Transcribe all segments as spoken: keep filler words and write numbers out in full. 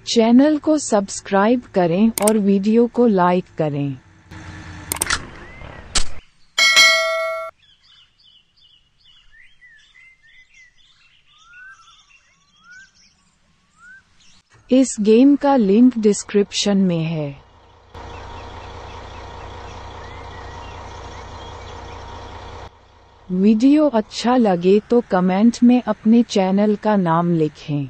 Channel को subscribe करें और वीडियो को लाइक करें। इस गेम का लिंक डिस्क्रिप्शन में है। वीडियो अच्छा लगे तो कमेंट में अपने चैनल का नाम लिखें।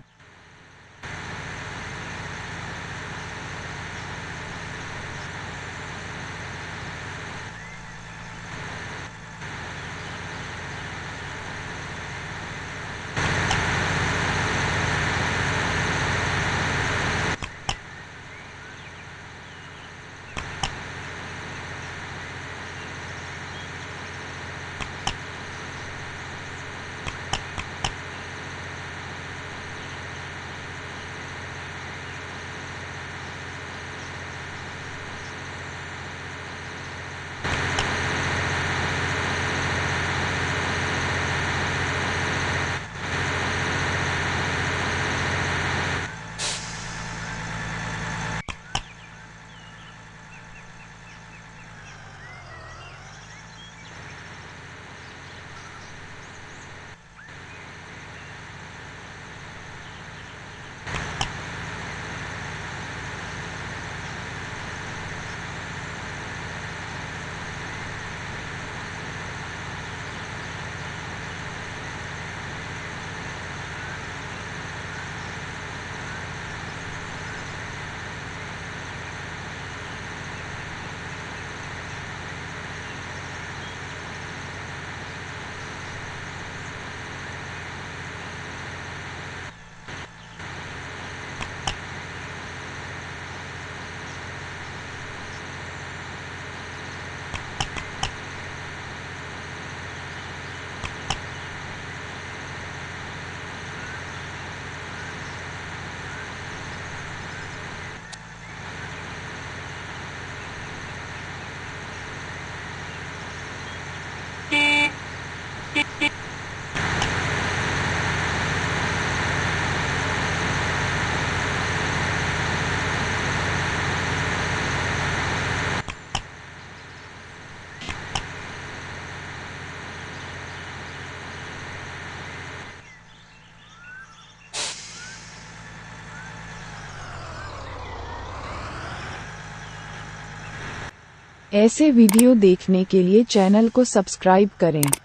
ऐसे वीडियो देखने के लिए चैनल को सब्सक्राइब करें।